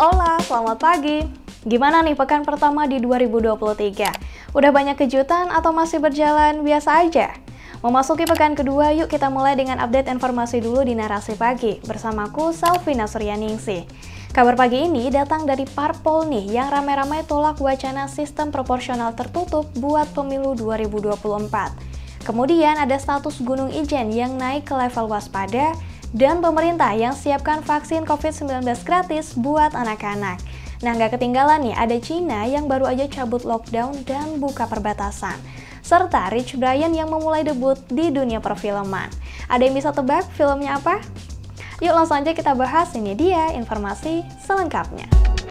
Hola, selamat pagi. Gimana nih pekan pertama di 2023? Udah banyak kejutan atau masih berjalan biasa aja? Memasuki pekan kedua, yuk kita mulai dengan update informasi dulu di Narasi Pagi. Bersamaku, Selvina Suryaningsih. Kabar pagi ini datang dari Parpol nih, yang ramai-ramai tolak wacana sistem proporsional tertutup buat pemilu 2024. Kemudian ada status Gunung Ijen yang naik ke level waspada, dan pemerintah yang siapkan vaksin COVID-19 gratis buat anak-anak. Nah, nggak ketinggalan nih, ada Cina yang baru aja cabut lockdown dan buka perbatasan. Serta Rich Brian yang memulai debut di dunia perfilman. Ada yang bisa tebak filmnya apa? Yuk langsung aja kita bahas, ini dia informasi selengkapnya.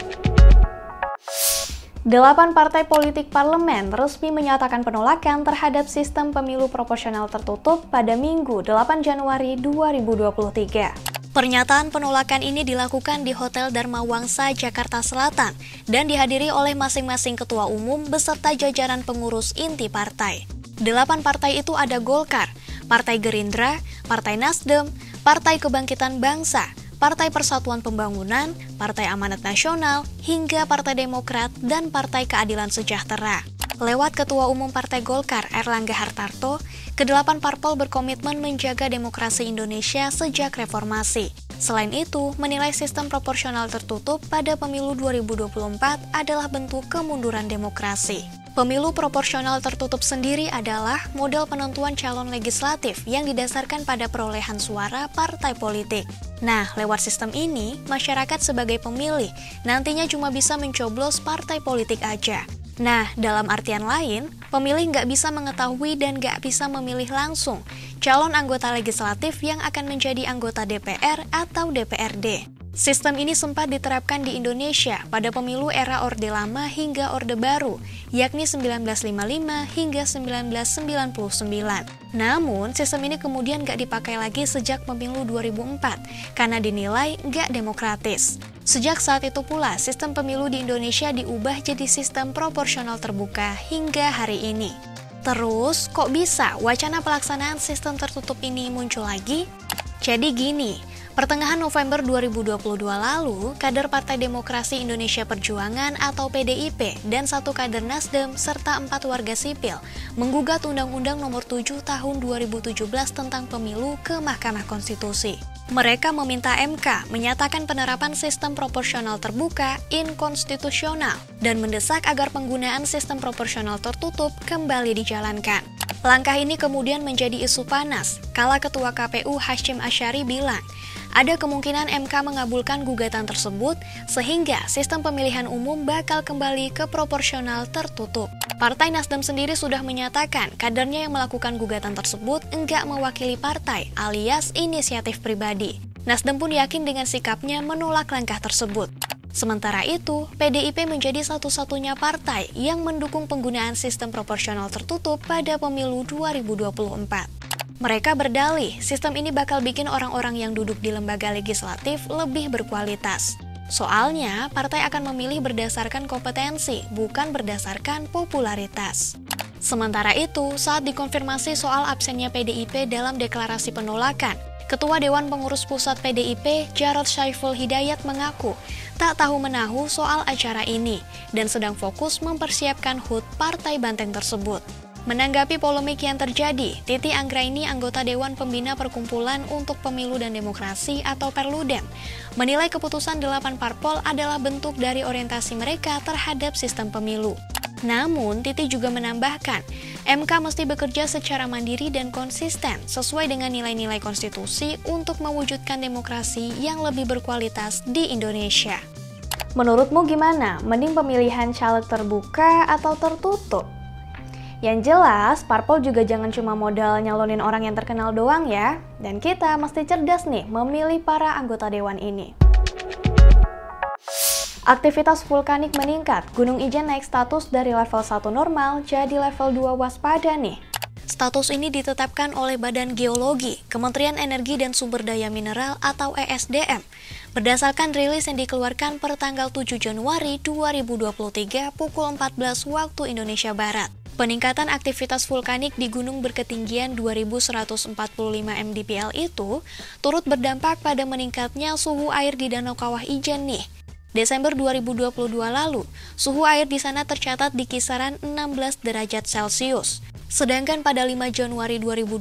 8 partai politik parlemen resmi menyatakan penolakan terhadap sistem pemilu proporsional tertutup pada Minggu 8 Januari 2023. Pernyataan penolakan ini dilakukan di Hotel Dharma Wangsa, Jakarta Selatan, dan dihadiri oleh masing-masing ketua umum beserta jajaran pengurus inti partai. 8 partai itu ada Golkar, Partai Gerindra, Partai Nasdem, Partai Kebangkitan Bangsa, Partai Persatuan Pembangunan, Partai Amanat Nasional, hingga Partai Demokrat dan Partai Keadilan Sejahtera. Lewat Ketua Umum Partai Golkar, Erlangga Hartarto, ke-8 parpol berkomitmen menjaga demokrasi Indonesia sejak reformasi. Selain itu, menilai sistem proporsional tertutup pada pemilu 2024 adalah bentuk kemunduran demokrasi. Pemilu proporsional tertutup sendiri adalah model penentuan calon legislatif yang didasarkan pada perolehan suara partai politik. Nah, lewat sistem ini, masyarakat sebagai pemilih nantinya cuma bisa mencoblos partai politik aja. Nah, dalam artian lain, pemilih nggak bisa mengetahui dan nggak bisa memilih langsung calon anggota legislatif yang akan menjadi anggota DPR atau DPRD. Sistem ini sempat diterapkan di Indonesia pada pemilu era Orde Lama hingga Orde Baru, yakni 1955 hingga 1999. Namun, sistem ini kemudian nggak dipakai lagi sejak pemilu 2004, karena dinilai nggak demokratis. Sejak saat itu pula, sistem pemilu di Indonesia diubah jadi sistem proporsional terbuka hingga hari ini. Terus, kok bisa wacana pelaksanaan sistem tertutup ini muncul lagi? Jadi gini, pertengahan November 2022 lalu, kader Partai Demokrasi Indonesia Perjuangan atau PDIP dan 1 kader Nasdem serta 4 warga sipil menggugat Undang-Undang Nomor 7 Tahun 2017 tentang Pemilu ke Mahkamah Konstitusi. Mereka meminta MK menyatakan penerapan sistem proporsional terbuka inkonstitusional dan mendesak agar penggunaan sistem proporsional tertutup kembali dijalankan. Langkah ini kemudian menjadi isu panas kala Ketua KPU Hasyim Asyari bilang, ada kemungkinan MK mengabulkan gugatan tersebut sehingga sistem pemilihan umum bakal kembali ke proporsional tertutup. Partai Nasdem sendiri sudah menyatakan kadernya yang melakukan gugatan tersebut enggak mewakili partai alias inisiatif pribadi. Nasdem pun yakin dengan sikapnya menolak langkah tersebut. Sementara itu, PDIP menjadi satu-satunya partai yang mendukung penggunaan sistem proporsional tertutup pada pemilu 2024. Mereka berdalih, sistem ini bakal bikin orang-orang yang duduk di lembaga legislatif lebih berkualitas. Soalnya, partai akan memilih berdasarkan kompetensi, bukan berdasarkan popularitas. Sementara itu, saat dikonfirmasi soal absennya PDIP dalam deklarasi penolakan, Ketua Dewan Pengurus Pusat PDIP, Jarod Saiful Hidayat mengaku tak tahu-menahu soal acara ini dan sedang fokus mempersiapkan HUT Partai Banteng tersebut. Menanggapi polemik yang terjadi, Titi Anggraini, anggota Dewan Pembina Perkumpulan untuk Pemilu dan Demokrasi atau Perludem, menilai keputusan 8 parpol adalah bentuk dari orientasi mereka terhadap sistem pemilu. Namun, Titi juga menambahkan, MK mesti bekerja secara mandiri dan konsisten sesuai dengan nilai-nilai konstitusi untuk mewujudkan demokrasi yang lebih berkualitas di Indonesia. Menurutmu gimana? Mending pemilihan caleg terbuka atau tertutup? Yang jelas, parpol juga jangan cuma modal nyalonin orang yang terkenal doang ya. Dan kita mesti cerdas nih memilih para anggota dewan ini. Aktivitas vulkanik meningkat, Gunung Ijen naik status dari level 1 normal jadi level 2 waspada nih. Status ini ditetapkan oleh Badan Geologi, Kementerian Energi dan Sumber Daya Mineral atau ESDM, berdasarkan rilis yang dikeluarkan per tanggal 7 Januari 2023 pukul 14 waktu Indonesia Barat. Peningkatan aktivitas vulkanik di gunung berketinggian 2145 mdpl itu turut berdampak pada meningkatnya suhu air di Danau Kawah Ijen nih. Desember 2022 lalu, suhu air di sana tercatat di kisaran 16 derajat Celcius. Sedangkan pada 5 Januari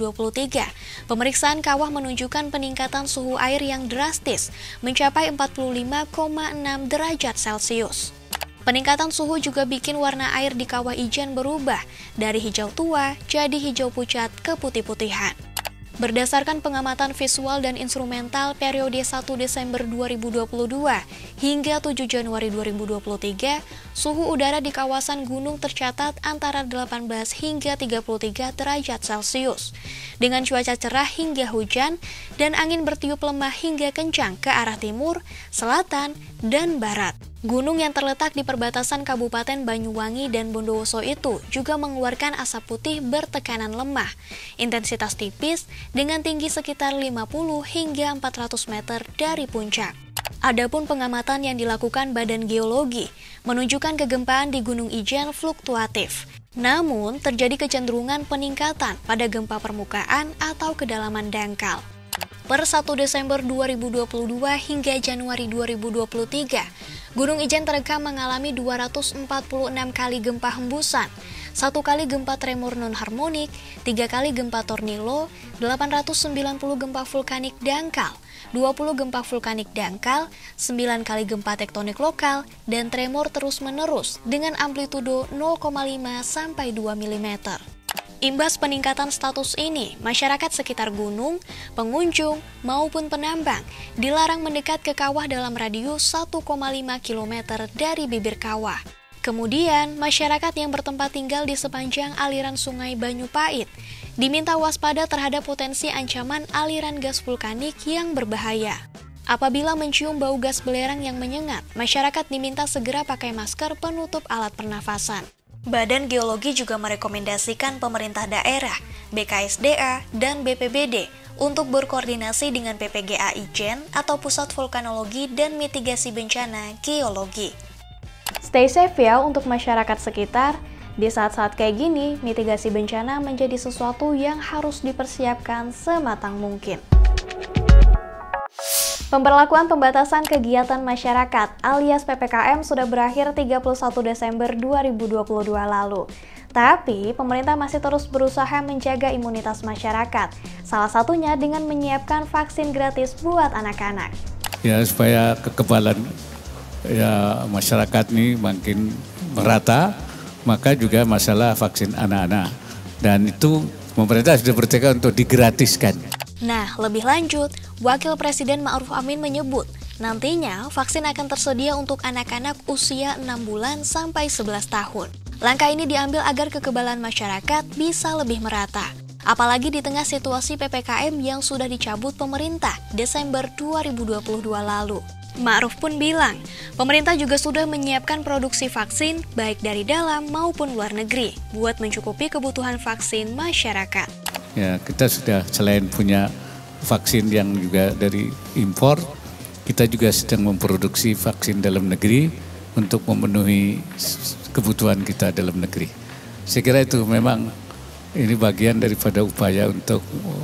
2023, pemeriksaan kawah menunjukkan peningkatan suhu air yang drastis, mencapai 45,6 derajat Celcius. Peningkatan suhu juga bikin warna air di Kawah Ijen berubah dari hijau tua jadi hijau pucat ke putih-putihan. Berdasarkan pengamatan visual dan instrumental periode 1 Desember 2022 hingga 7 Januari 2023, suhu udara di kawasan gunung tercatat antara 18 hingga 33 derajat Celcius, dengan cuaca cerah hingga hujan dan angin bertiup lemah hingga kencang ke arah timur, selatan, dan barat. Gunung yang terletak di perbatasan Kabupaten Banyuwangi dan Bondowoso itu juga mengeluarkan asap putih bertekanan lemah, intensitas tipis dengan tinggi sekitar 50 hingga 400 meter dari puncak. Adapun pengamatan yang dilakukan Badan Geologi menunjukkan kegempaan di Gunung Ijen fluktuatif. Namun, terjadi kecenderungan peningkatan pada gempa permukaan atau kedalaman dangkal. Per 1 Desember 2022 hingga Januari 2023, Gunung Ijen terekam mengalami 246 kali gempa hembusan, 1 kali gempa tremor non-harmonik, 3 kali gempa tornilo, 890 gempa vulkanik dangkal, 20 gempa vulkanik dangkal, 9 kali gempa tektonik lokal, dan tremor terus-menerus dengan amplitudo 0,5 sampai 2 mm. Imbas peningkatan status ini, masyarakat sekitar gunung, pengunjung, maupun penambang dilarang mendekat ke kawah dalam radius 1,5 km dari bibir kawah. Kemudian, masyarakat yang bertempat tinggal di sepanjang aliran sungai Banyupait diminta waspada terhadap potensi ancaman aliran gas vulkanik yang berbahaya. Apabila mencium bau gas belerang yang menyengat, masyarakat diminta segera pakai masker penutup alat pernafasan. Badan Geologi juga merekomendasikan pemerintah daerah, BKSDA, dan BPBD untuk berkoordinasi dengan PPGA Ijen atau Pusat Vulkanologi dan Mitigasi Bencana Geologi. Stay safe ya untuk masyarakat sekitar. Di saat-saat kayak gini, mitigasi bencana menjadi sesuatu yang harus dipersiapkan sematang mungkin. Pemberlakuan pembatasan kegiatan masyarakat alias PPKM sudah berakhir 31 Desember 2022 lalu. Tapi, pemerintah masih terus berusaha menjaga imunitas masyarakat, salah satunya dengan menyiapkan vaksin gratis buat anak-anak. Ya, supaya kekebalan masyarakat ini makin merata, maka juga masalah vaksin anak-anak. Dan itu pemerintah sudah bertekad untuk digratiskan. Nah, lebih lanjut, Wakil Presiden Ma'ruf Amin menyebut, nantinya vaksin akan tersedia untuk anak-anak usia 6 bulan sampai 11 tahun. Langkah ini diambil agar kekebalan masyarakat bisa lebih merata. Apalagi di tengah situasi PPKM yang sudah dicabut pemerintah Desember 2022 lalu. Ma'ruf pun bilang, pemerintah juga sudah menyiapkan produksi vaksin baik dari dalam maupun luar negeri buat mencukupi kebutuhan vaksin masyarakat. Ya, kita sudah selain punya vaksin yang juga dari impor, kita juga sedang memproduksi vaksin dalam negeri untuk memenuhi kebutuhan kita dalam negeri. Saya kira itu memang ini bagian daripada upaya untuk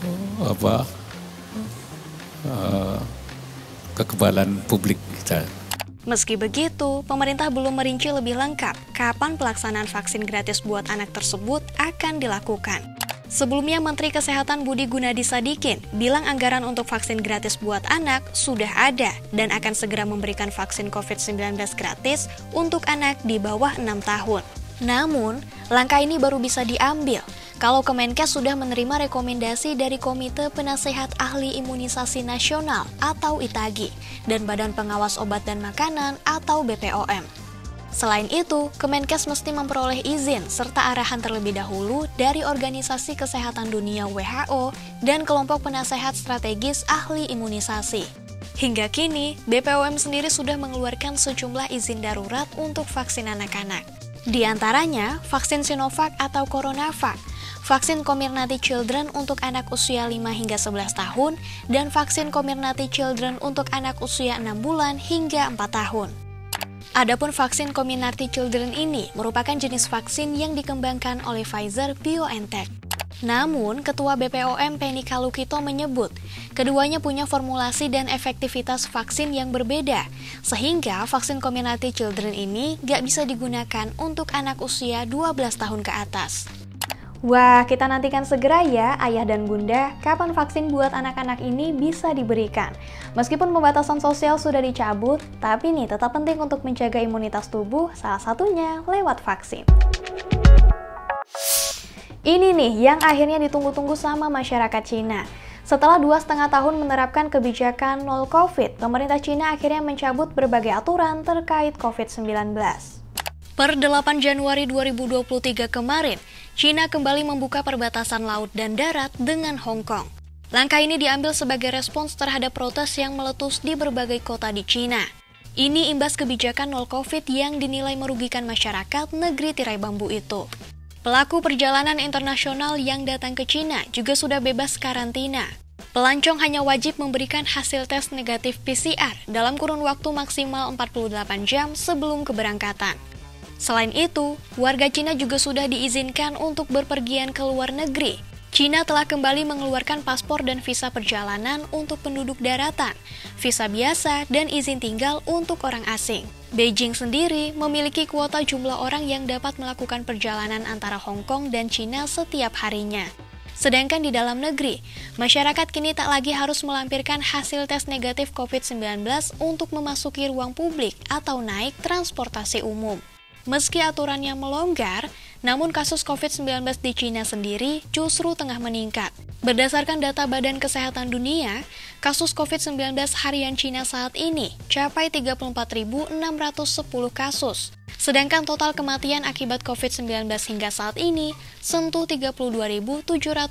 kekebalan publik kita. Meski begitu, pemerintah belum merinci lebih lengkap kapan pelaksanaan vaksin gratis buat anak tersebut akan dilakukan. Sebelumnya, Menteri Kesehatan Budi Gunadi Sadikin bilang anggaran untuk vaksin gratis buat anak sudah ada dan akan segera memberikan vaksin COVID-19 gratis untuk anak di bawah 6 tahun. Namun, langkah ini baru bisa diambil kalau Kemenkes sudah menerima rekomendasi dari Komite Penasehat Ahli Imunisasi Nasional atau ITAGI dan Badan Pengawas Obat dan Makanan atau BPOM. Selain itu, Kemenkes mesti memperoleh izin serta arahan terlebih dahulu dari Organisasi Kesehatan Dunia WHO dan kelompok penasehat strategis ahli imunisasi. Hingga kini, BPOM sendiri sudah mengeluarkan sejumlah izin darurat untuk vaksin anak-anak. Di antaranya, vaksin Sinovac atau CoronaVac, vaksin Comirnaty Children untuk anak usia 5 hingga 11 tahun, dan vaksin Comirnaty Children untuk anak usia 6 bulan hingga 4 tahun. Adapun vaksin Comirnaty Children ini merupakan jenis vaksin yang dikembangkan oleh Pfizer BioNTech. Namun, Ketua BPOM Penny Kalukito menyebut, keduanya punya formulasi dan efektivitas vaksin yang berbeda, sehingga vaksin Comirnaty Children ini gak bisa digunakan untuk anak usia 12 tahun ke atas. Wah, kita nantikan segera ya, ayah dan bunda, kapan vaksin buat anak-anak ini bisa diberikan. Meskipun pembatasan sosial sudah dicabut, tapi nih tetap penting untuk menjaga imunitas tubuh, salah satunya lewat vaksin. Ini nih yang akhirnya ditunggu-tunggu sama masyarakat Cina. Setelah 2,5 tahun menerapkan kebijakan nol COVID, pemerintah Cina akhirnya mencabut berbagai aturan terkait COVID-19. Per 8 Januari 2023 kemarin, Cina kembali membuka perbatasan laut dan darat dengan Hong Kong. Langkah ini diambil sebagai respons terhadap protes yang meletus di berbagai kota di Cina. Ini imbas kebijakan nol COVID yang dinilai merugikan masyarakat negeri tirai bambu itu. Pelaku perjalanan internasional yang datang ke Cina juga sudah bebas karantina. Pelancong hanya wajib memberikan hasil tes negatif PCR dalam kurun waktu maksimal 48 jam sebelum keberangkatan. Selain itu, warga Cina juga sudah diizinkan untuk berpergian ke luar negeri. Cina telah kembali mengeluarkan paspor dan visa perjalanan untuk penduduk daratan, visa biasa, dan izin tinggal untuk orang asing. Beijing sendiri memiliki kuota jumlah orang yang dapat melakukan perjalanan antara Hong Kong dan Cina setiap harinya. Sedangkan di dalam negeri, masyarakat kini tak lagi harus melampirkan hasil tes negatif COVID-19 untuk memasuki ruang publik atau naik transportasi umum. Meski aturannya melonggar, namun kasus COVID-19 di Cina sendiri justru tengah meningkat. Berdasarkan data Badan Kesehatan Dunia, kasus COVID-19 harian Cina saat ini capai 34.610 kasus. Sedangkan total kematian akibat COVID-19 hingga saat ini sentuh 32.792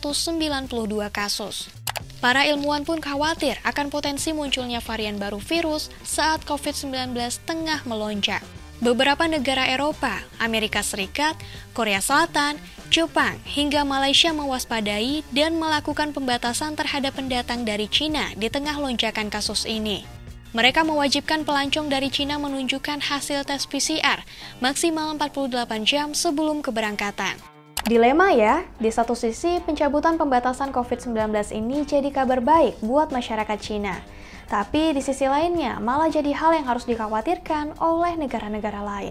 kasus. Para ilmuwan pun khawatir akan potensi munculnya varian baru virus saat COVID-19 tengah melonjak. Beberapa negara Eropa, Amerika Serikat, Korea Selatan, Jepang, hingga Malaysia mewaspadai dan melakukan pembatasan terhadap pendatang dari Cina di tengah lonjakan kasus ini. Mereka mewajibkan pelancong dari Cina menunjukkan hasil tes PCR maksimal 48 jam sebelum keberangkatan. Dilema ya, di satu sisi pencabutan pembatasan COVID-19 ini jadi kabar baik buat masyarakat Cina. Tapi di sisi lainnya malah jadi hal yang harus dikhawatirkan oleh negara-negara lain.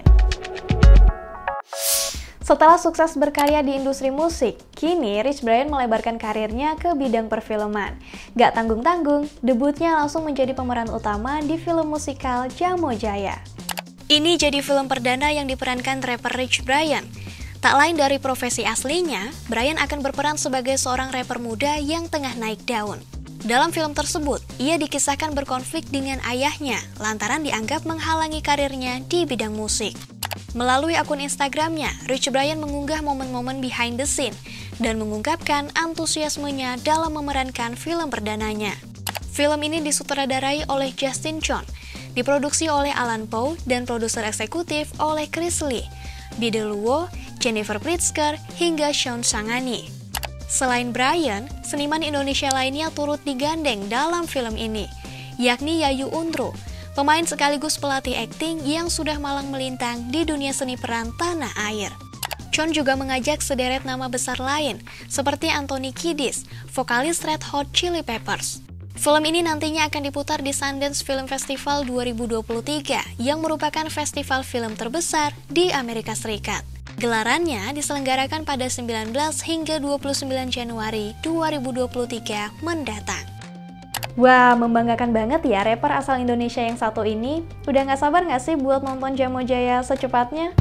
Setelah sukses berkarya di industri musik, kini Rich Brian melebarkan karirnya ke bidang perfilman. Gak tanggung-tanggung, debutnya langsung menjadi pemeran utama di film musikal Jamo Jaya. Ini jadi film perdana yang diperankan rapper Rich Brian. Tak lain dari profesi aslinya, Brian akan berperan sebagai seorang rapper muda yang tengah naik daun. Dalam film tersebut, ia dikisahkan berkonflik dengan ayahnya lantaran dianggap menghalangi karirnya di bidang musik. Melalui akun Instagramnya, Rich Brian mengunggah momen-momen behind the scene dan mengungkapkan antusiasmenya dalam memerankan film perdananya. Film ini disutradarai oleh Justin Chon, diproduksi oleh Alan Poe dan produser eksekutif oleh Chris Lee, Bide Luo, Jennifer Pritzker, hingga Sean Sangani. Selain Brian, seniman Indonesia lainnya turut digandeng dalam film ini, yakni Yayu Undro, pemain sekaligus pelatih akting yang sudah malang melintang di dunia seni peran tanah air. Chon juga mengajak sederet nama besar lain, seperti Anthony Kiedis, vokalis Red Hot Chili Peppers. Film ini nantinya akan diputar di Sundance Film Festival 2023, yang merupakan festival film terbesar di Amerika Serikat. Gelarannya diselenggarakan pada 19 hingga 29 Januari 2023 mendatang. Wah, membanggakan banget ya rapper asal Indonesia yang satu ini. Udah gak sabar gak sih buat nonton Jamo Jaya secepatnya?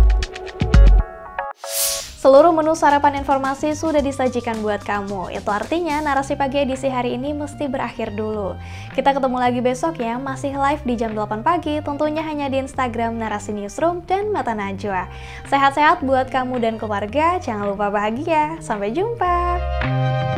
Seluruh menu sarapan informasi sudah disajikan buat kamu. Itu artinya narasi pagi edisi hari ini mesti berakhir dulu. Kita ketemu lagi besok ya, masih live di jam 8 pagi, tentunya hanya di Instagram Narasi Newsroom dan Mata Najwa. Sehat-sehat buat kamu dan keluarga, jangan lupa bahagia. Sampai jumpa!